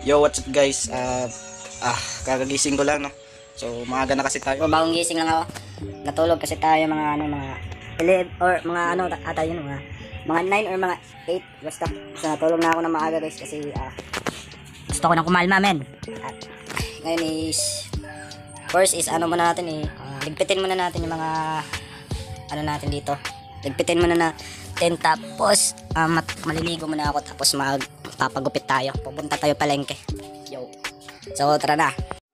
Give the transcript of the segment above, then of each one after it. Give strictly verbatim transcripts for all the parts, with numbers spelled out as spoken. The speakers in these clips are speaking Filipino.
Yo, what's up guys? Uh, ah, kakagising ko lang, no? So, maaga na kasi tayo. O, bagong gising lang ako. Natulog kasi tayo mga ano, mga eleven or mga ano ata yun, mga mga nine or mga eight basta. So, natulog na ako na maaga guys kasi uh, gusto ko nang kumalma, men. At ngayon is first is ano muna natin eh, uh, ligpitin muna natin yung mga ano natin dito. Ligpitin muna natin tapos uh, maliligo muna ako tapos magpapagupit tayo. Pupunta tayo palengke. Yo. So, tara na.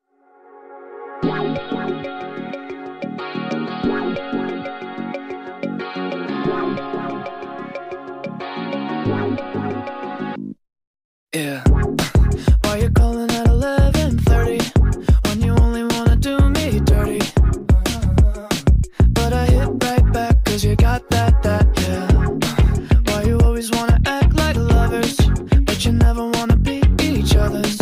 Yeah. Why you calling at eleven thirty when you only wanna do me dirty? But I hit right back cause you got that, that, yeah. Why you always wanna act like lovers but you never wanna be each other's?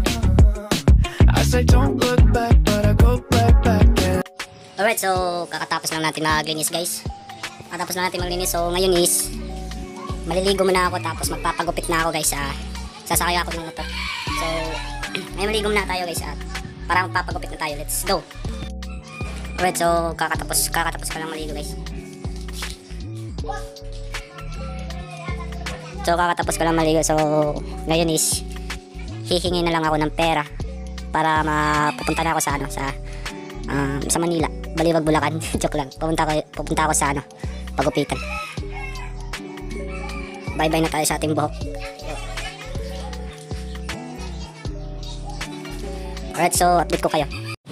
I say don't look back but I go right back, yeah. Alright, so kakatapos lang natin maglinis guys. Kakatapos lang natin maglinis. So ngayon is maliligo muna ako tapos magpapagupit na ako guys. Ah, sasakay ako ng motor. So ngayon maligo muna tayo guys at para magpapagupit na tayo. Let's go. Alright, so kakatapos kakatapos ka lang maligo guys. So kakatapos ka lang maligo. So ngayon is hihingi na lang ako ng pera para mapupunta na ako sa ano sa um, sa Manila. Baliwag, Bulacan. Joke lang. Pupunta ako, pupunta ako sa ano, pagupitan. Bye-bye na tayo sa ating buhok. Alright, so update ko kayo.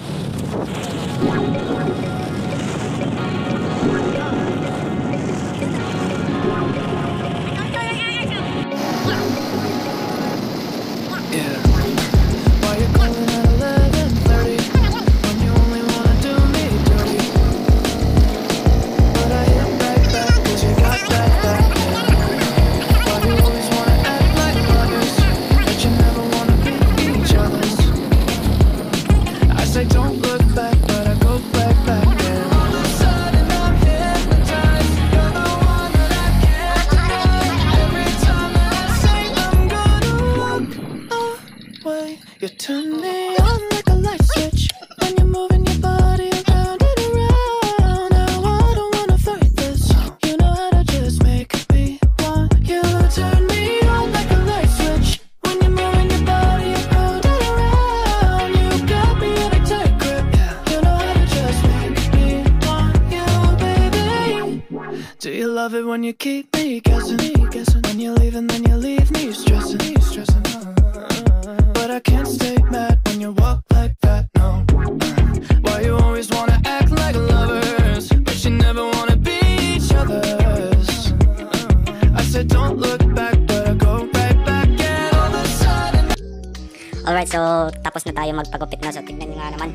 You turn me on like a light switch when you're moving your body around and around. Now I don't wanna fight this. You know how to just make me want you. Turn me on like a light switch when you're moving your body around and around. You got me in a tight grip. You know how to just make me want you, baby. Do you love it when you keep me guessing? When you leave and then you leave me stressing, stressing. But I can't stay mad when you walk like that, no. Why you always wanna act like lovers but you never wanna be each other's? I said don't look back but I go right back and all of a sudden. Alright, so tapos na tayo magpagupit na. So tignan nyo nga naman.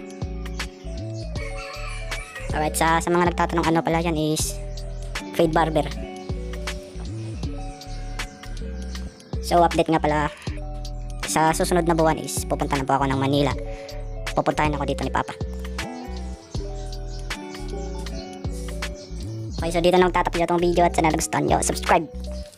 Alright, sa, sa mga nagtatanong ano pala yan is fade barber. So update nga pala, sa susunod na buwan is pupunta na po ako ng Manila. Pupuntahin ako dito ni Papa. Okay, so dito na magtatapos itong video at sana nagustuhan nyo. Subscribe!